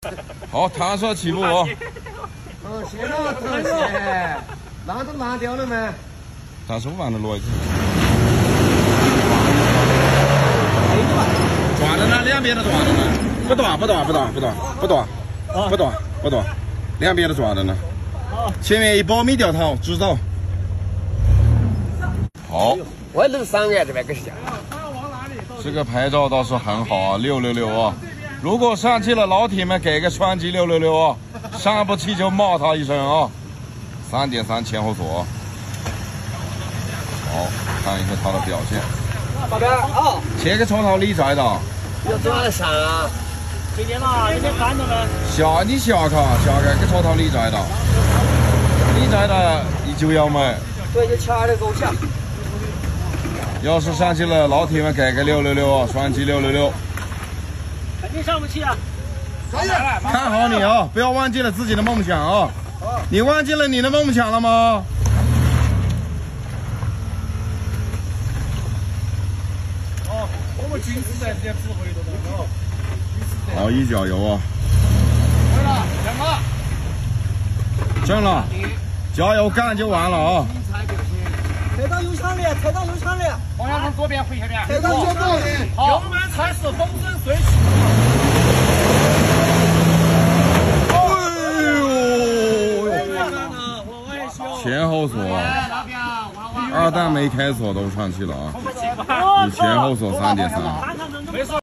好，弹射起步。 谢了，谢谢。烂都烂掉了没？ 但是我玩的逻辑。断的呢，两边都断的呢。不断，两边都断的呢。前面100米掉头，直走。好。 我都是3元这边给下。 这个拍照倒是很好啊，666啊！如果上去了，老铁们给个双击666啊！上不去就骂他一声啊！3.3前后锁。好，看一下他的表现。 宝贝啊， 切个抽头理财的。 要转得上啊！ 几点了？有点干了没？ 你下个抽头理财的。理财的就要买。 对，就掐的够下。 要是上去了，老铁们给个666啊，双击666。 肯定上不去啊！ 看好你啊，不要忘记了自己的梦想啊！你忘记了你的梦想了吗？ 哦，我们军师在这边指挥的哦。 好，一脚油啊！正了，加油干就完了啊！ 踩到油枪的，方向从左边回下边。 踩到右边。 好，油门踩死，风生水起。 前后锁，2弹没开锁都上去了啊！你前后锁3.3。